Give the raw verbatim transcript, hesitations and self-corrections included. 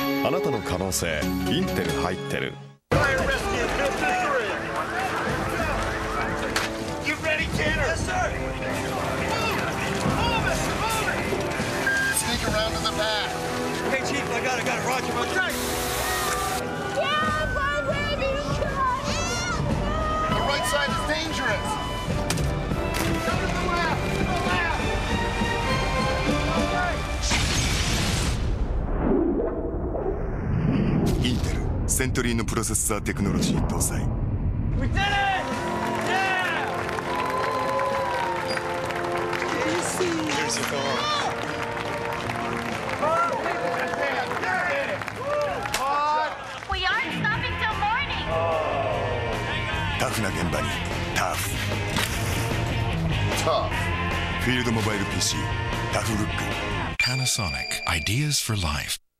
あなたの可能性インテル入ってる。 インテルセントリーのプロセッサーテクノロジー搭載。タフな現場にタフ。フィールドモバイル ピーシー タフルック。 Panasonic Ideas for Life